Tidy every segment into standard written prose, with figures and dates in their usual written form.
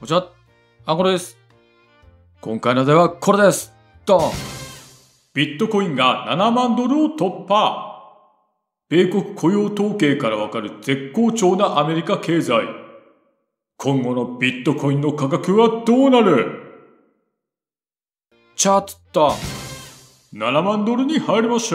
こんにちは、これです。今回の題はこれです。ドン。ビットコインが7万ドルを突破。米国雇用統計からわかる絶好調なアメリカ経済。今後のビットコインの価格はどうなる？チャート7万ドルに入りました。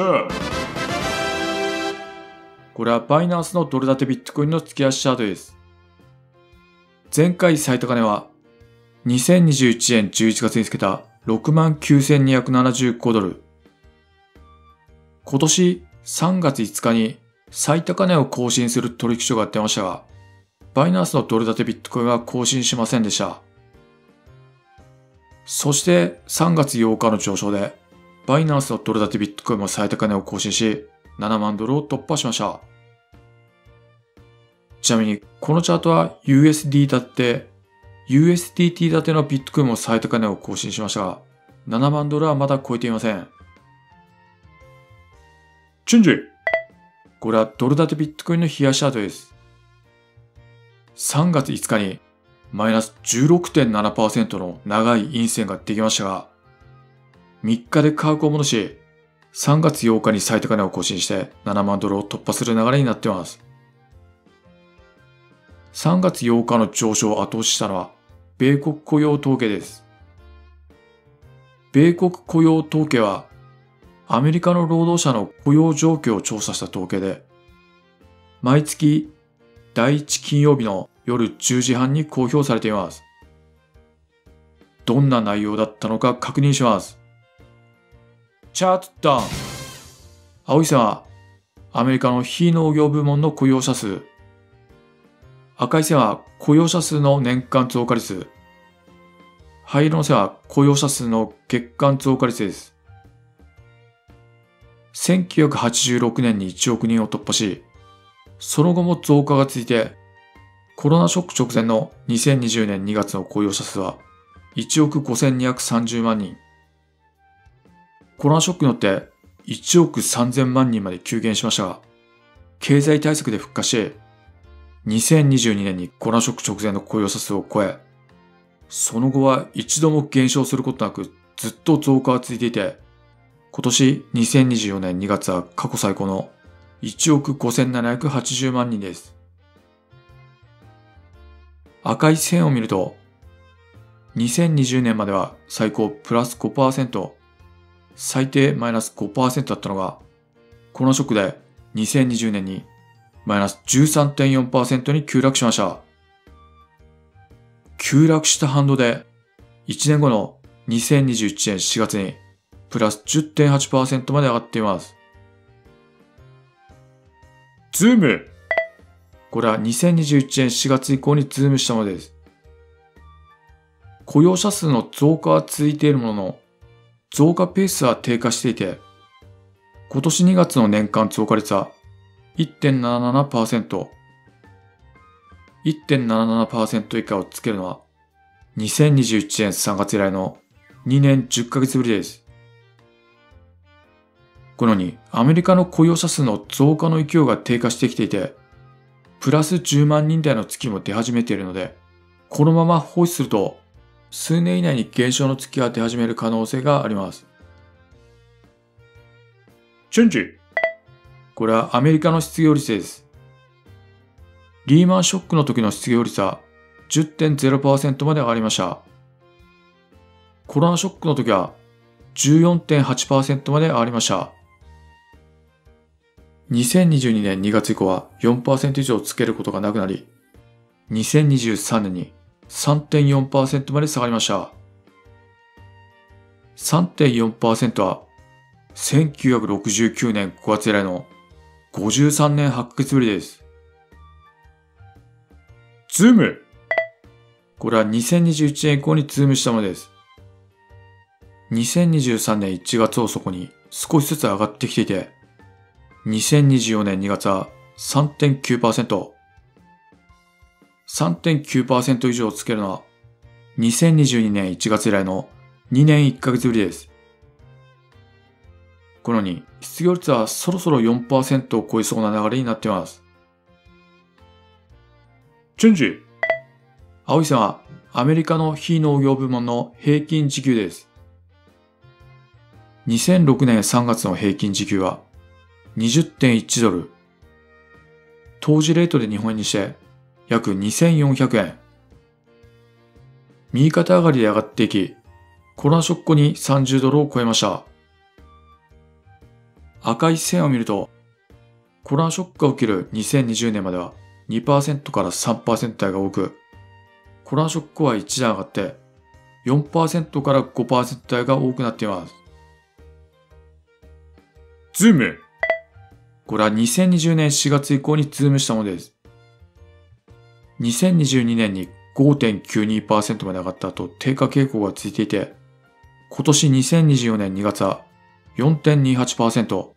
これはバイナンスのドル建てビットコインの月足チャートです。前回最高値は2021年11月につけた69,275ドル。今年3月5日に最高値を更新する取引所が出ましたが、バイナンスのドル建てビットコインは更新しませんでした。そして3月8日の上昇で、バイナンスのドル建てビットコインも最高値を更新し、7万ドルを突破しました。ちなみに、このチャートは USDT 建てのビットコインも最高値を更新しましたが、7万ドルはまだ超えていません。チェンジ。これはドル建てビットコインの冷やしチャートです。3月5日にマイナス 16.7% の長い陰線ができましたが、3日で価格を戻し、3月8日に最高値を更新して7万ドルを突破する流れになっています。3月8日の上昇を後押ししたのは、米国雇用統計です。米国雇用統計は、アメリカの労働者の雇用状況を調査した統計で、毎月第1金曜日の夜10時半に公表されています。どんな内容だったのか確認します。チャートダウン。青い線はアメリカの非農業部門の雇用者数。赤い線は雇用者数の年間増加率。灰色の線は雇用者数の月間増加率です。1986年に1億人を突破し、その後も増加が続いて、コロナショック直前の2020年2月の雇用者数は1億5230万人。コロナショックによって1億3000万人まで急減しましたが、経済対策で復活し、2022年にコロナショック直前の雇用者数を超え、その後は一度も減少することなくずっと増加が続いていて、今年2024年2月は過去最高の1億5780万人です。赤い線を見ると、2020年までは最高プラス 5%、最低マイナス 5% だったのが、コロナショックで2020年にマイナス 13.4% に急落しました。急落した反動で、1年後の2021年4月にプラス 10.8% まで上がっています。ズーム。これは2021年4月以降にズームしたものです。雇用者数の増加は続いているものの、増加ペースは低下していて、今年2月の年間増加率は 1.77%。1.77% 以下をつけるのは2021年3月以来の2年10ヶ月ぶりです。このようにアメリカの雇用者数の増加の勢いが低下してきていて、プラス10万人台の月も出始めているので、このまま放置すると数年以内に減少の月が出始める可能性があります。チェンジ。これはアメリカの失業率です。リーマンショックの時の失業率は 10.0% まで上がりました。コロナショックの時は 14.8% まで上がりました。2022年2月以降は 4% 以上つけることがなくなり、2023年に 3.4% まで下がりました。3.4% は1969年5月以来の53年8ヶ月ぶりです。ズーム。これは2021年以降にズームしたものです。2023年1月を底に少しずつ上がってきていて、2024年2月は 3.9%。3.9% 以上をつけるのは2022年1月以来の2年1ヶ月ぶりです。このように失業率はそろそろ 4% を超えそうな流れになっています。チェンジ。青い線はアメリカの非農業部門の平均時給です。2006年3月の平均時給は 20.1 ドル。当時レートで日本円にして約2400円。右肩上がりで上がっていき、コロナショック後に30ドルを超えました。赤い線を見ると、コロナショックが起きる2020年までは 2% から 3% 台が多く、コロナショックは一段上がって 4% から 5% 台が多くなっています。ズーム。これは2020年4月以降にズームしたものです。2022年に 5.92% まで上がった後低下傾向が続いていて、今年2024年2月は 4.28%。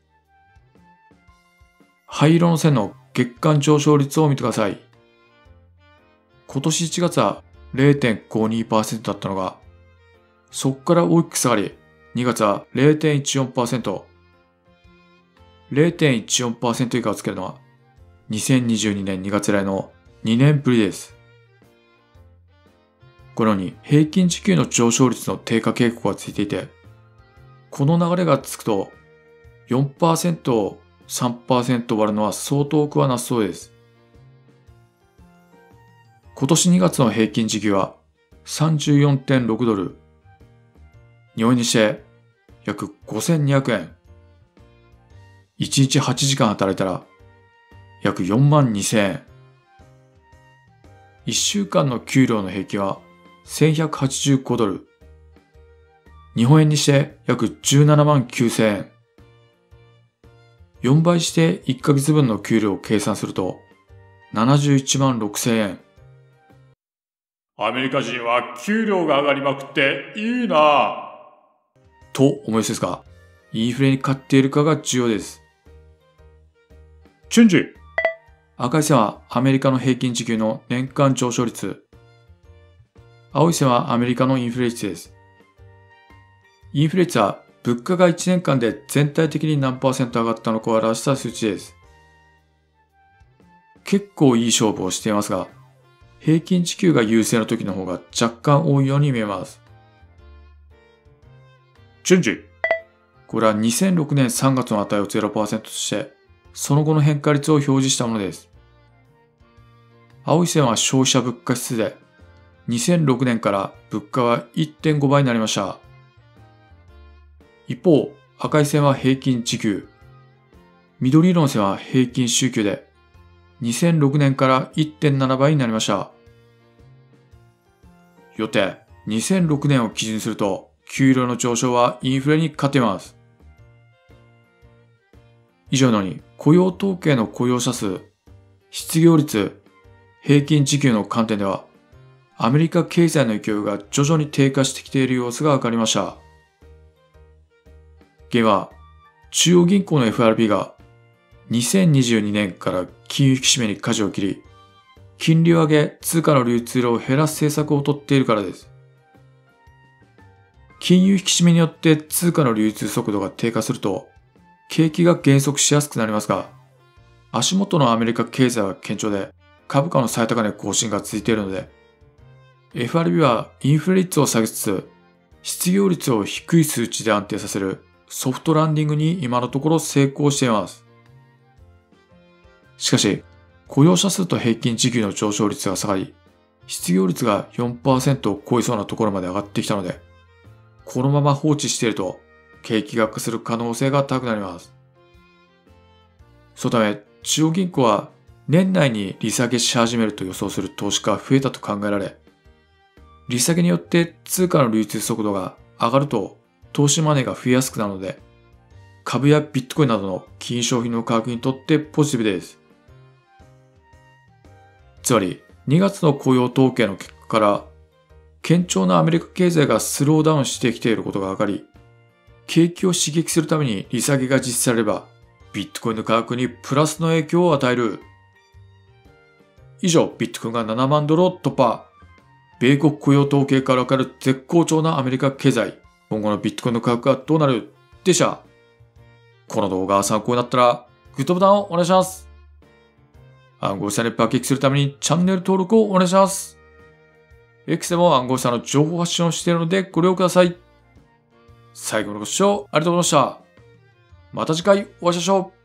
灰色の線の月間上昇率を見てください。今年1月は 0.52% だったのが、そこから大きく下がり、2月は 0.14%。0.14% 以下をつけるのは2022年2月以来の2年ぶりです。このように平均時給の上昇率の低下傾向がついていて、この流れが続くと 4% を 3% 割るのは相当多くはなさそうです。今年2月の平均時給は 34.6 ドル。日本円にして約5200円。1日8時間働いたら約4万2000円。1週間の給料の平均は1185ドル。日本円にして約17万9000円。4倍して1ヶ月分の給料を計算すると71万6000円。 アメリカ人は給料が上がりまくっていいなぁ。 と思いますが、インフレに勝っているかが重要です。 チェンジ。 赤い線はアメリカの平均時給の年間上昇率。青い線はアメリカのインフレ率です。インフレ率は物価が1年間で全体的に何%上がったのかを表した数値です。結構いい勝負をしていますが、平均時給が優勢の時の方が若干多いように見えます。 チェンジ。 これは2006年3月の値を 0% として、その後の変化率を表示したものです。青い線は消費者物価指数で、2006年から物価は 1.5 倍になりました。一方、赤い線は平均時給。緑色の線は平均週給で、2006年から 1.7 倍になりました。よって、2006年を基準にすると、給料の上昇はインフレに勝てます。以上のように、雇用統計の雇用者数、失業率、平均時給の観点では、アメリカ経済の勢いが徐々に低下してきている様子がわかりました。原因は、中央銀行の FRB が2022年から金融引き締めに舵を切り、金利を上げ通貨の流通量を減らす政策をとっているからです。金融引き締めによって通貨の流通速度が低下すると、景気が減速しやすくなりますが、足元のアメリカ経済は堅調で株価の最高値更新が続いているので、FRB はインフレ率を下げつつ、失業率を低い数値で安定させるソフトランディングに今のところ成功しています。しかし、雇用者数と平均時給の上昇率が下がり、失業率が 4% を超えそうなところまで上がってきたので、このまま放置していると景気が悪化する可能性が高くなります。そのため、中央銀行は年内に利下げし始めると予想する投資家が増えたと考えられ、利下げによって通貨の流通速度が上がると投資マネーが増えやすくなるので、株やビットコインなどの金融商品の価格にとってポジティブです。つまり、2月の雇用統計の結果から、堅調なアメリカ経済がスローダウンしてきていることが分かり、景気を刺激するために利下げが実施されれば、ビットコインの価格にプラスの影響を与える。以上、ビットコインが7万ドルを突破。米国雇用統計から分かる絶好調なアメリカ経済。今後のビットコインの価格はどうなるでした。この動画が参考になったら、グッドボタンをお願いします。暗号資産に爆撃するためにチャンネル登録をお願いします。 X でも暗号資産の情報発信をしているのでご利用ください。最後のご視聴ありがとうございました。また次回お会いしましょう。